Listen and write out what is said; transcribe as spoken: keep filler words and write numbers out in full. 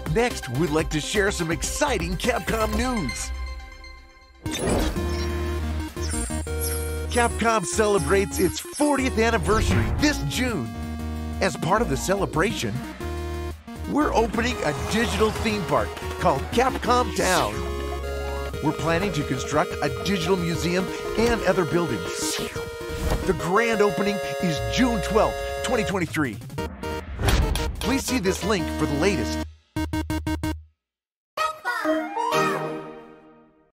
Next, we'd like to share some exciting Capcom news. Capcom celebrates its fortieth anniversary this June. As part of the celebration, we're opening a digital theme park called Capcom Town. We're planning to construct a digital museum and other buildings. The grand opening is June twelfth, twenty twenty-three. Please see this link for the latest.